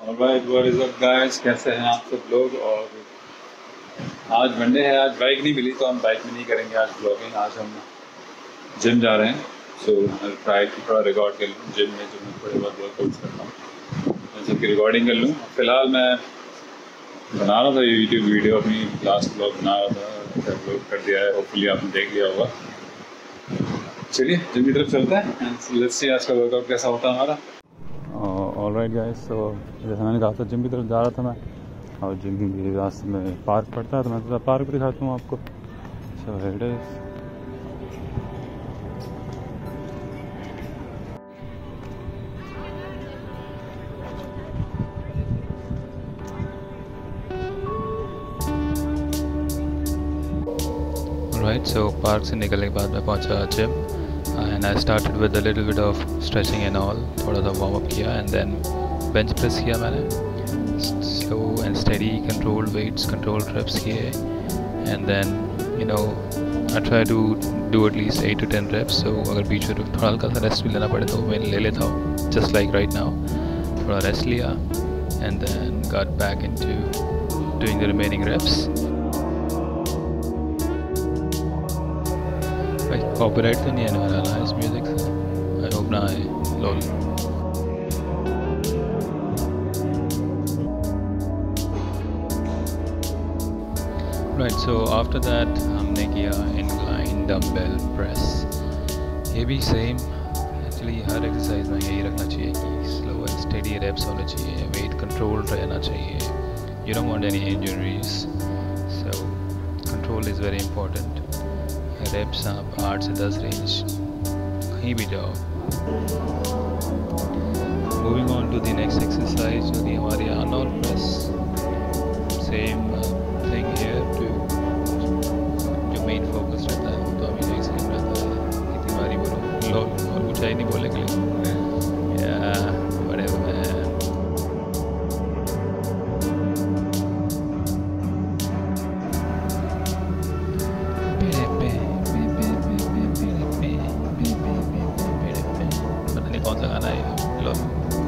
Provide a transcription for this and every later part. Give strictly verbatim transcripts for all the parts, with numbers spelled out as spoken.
Alright, what is up guys, कैसे हैं आप सब लोग। और आज मंडे है, आज बाइक नहीं मिली तो हम बाइक में नहीं करेंगे आज ब्लॉगिंग। आज हम जिम जा रहे हैं, सो मैं ट्राई की थोड़ा रिकॉर्ड कर लूँ जिम में, जो मैं थोड़े बहुत वर्कआउट्स करता हूँ, मैं सबकी रिकॉर्डिंग कर लूँ। फिलहाल मैं बना रहा था ये यूट्यूब वीडियो, अपनी लास्ट ब्लॉग बना रहा था, अपलोड कर दिया है, होपफुली आपने देख लिया होगा। चलिए जिम की तरफ चलते हैं एंड लेट्स सी आज का वर्कआउट कैसा होता है हमारा। ऑलराइट गाइस, तो जैसे मैंने कहा था जिम की तरफ जा रहा था मैं, और जिम के रास्ते में पार्क पड़ता है, तो मैं थोड़ा पार्क भी दिखाता हूँ आपको। So it is right. So park से निकलने के बाद मैं पहुँचा gym and I started with a little bit of stretching and all. थोड़ा सा वार्म अप किया एंड देन बेंच प्रेस किया मैंने, slow and steady controlled weights, controlled reps किए, and then you know I try to do at least eight to ten reps. So अगर बीच में थोड़ा हल्का सा रेस्ट भी लेना पड़े तो मैं ले लेता हूँ, जस्ट लाइक राइट नाउ। थोड़ा रेस्ट लिया and then got back into doing the remaining reps. Copyright तो नहीं आने वाला ना इस म्यूज़िक से, आई होप ना आए। Lol. Right, so after that हमने किया इंक्लाइन डंबल प्रेस। ये भी सेम, एक्चुअली हर एक्सरसाइज में यही रखना चाहिए कि स्लो एंड स्टेडी रेप्स होने चाहिए, वेट कंट्रोल रहना चाहिए, you don't want any injuries, so control is very important. Reps आप आठ से दस रेंज कहीं भी जाओ। Moving on to the next exercise जो थी हमारी Arnold press. Same thing here too, जो मेन फोकस रहता है तो अभी नेक्स्ट सेम रहता है कितनी बारी बोलो लो, और कुछ है नहीं बोलने के लिए। या बड़े मैं कौन सा गाना है लो।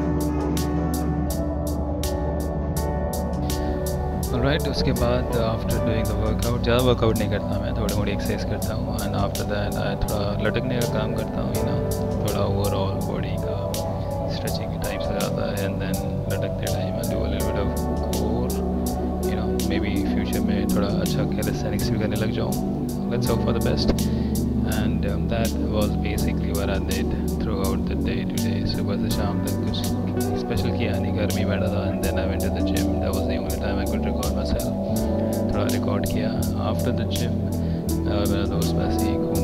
राइट, उसके बाद आफ्टर डूइंग द वर्कआउट, ज़्यादा वर्कआउट नहीं करता मैं, थोड़ी मोड़ी एक्सरसाइज करता हूँ एंड आफ्टर दैट आई थोड़ा लटकने का काम करता हूँ, यू नो, थोड़ा ओवरऑल बॉडी का स्ट्रेचिंग के टाइप से जाता है। एंड देन लटकते time I do a little bit of core, you know, maybe future में थोड़ा अच्छा कैलिस्थेनिक्स भी करने लग जाऊँ। Let's hope for the best. And um, that was basically what I did throughout the day today. सुबह से शाम तक कुछ स्पेशल किया नहीं, घर में बैठा था and then I went to the gym. That was the only time I could record myself. थोड़ा रिकॉर्ड किया आफ्टर द जिम। मेरा दोस्त वैसे ही